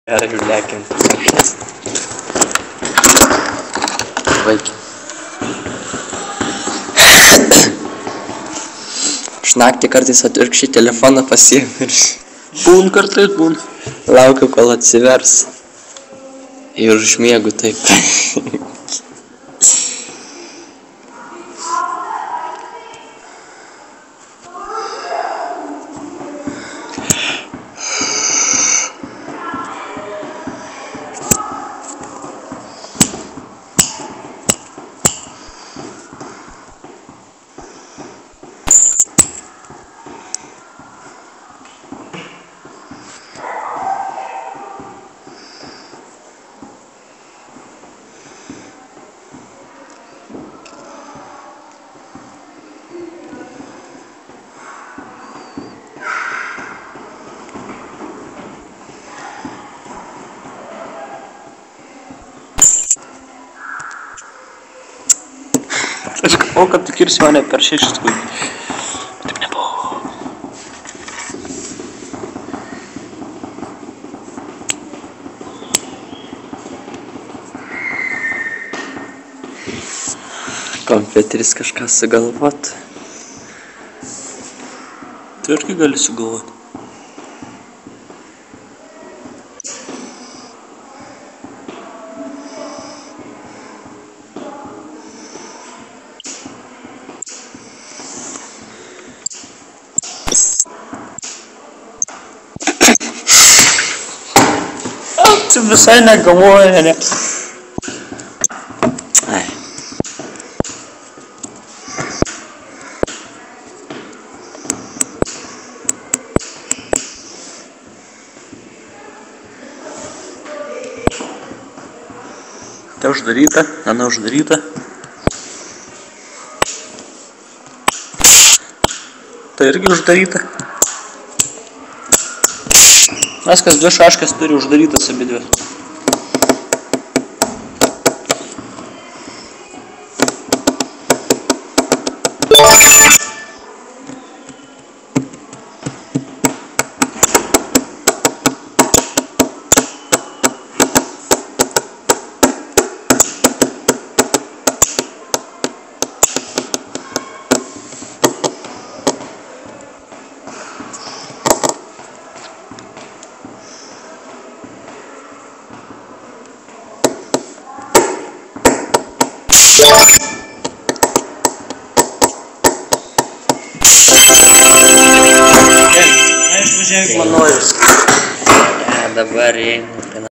Gerai, lekiam. Vaikin. Aš naktį kartais atvirkščiai telefoną pasiėmiau ir Būn kartais būn. laukiu, kol atsivers. Ir užmiegu taip. Aš galvoju, kad tu kirsi mane per 6 sekundžių. Taip nebuvo. Kompiuteris kažką sugalvot. Tu irgi gali sugalvoti. Tu visai negalvoji, ne? Ai. Tai uždaryta, ana uždaryta. Tai irgi uždaryta. Viskas, 2 šaškės turi uždarytas abidvi. Aš važiavau manojus. Dabar einu.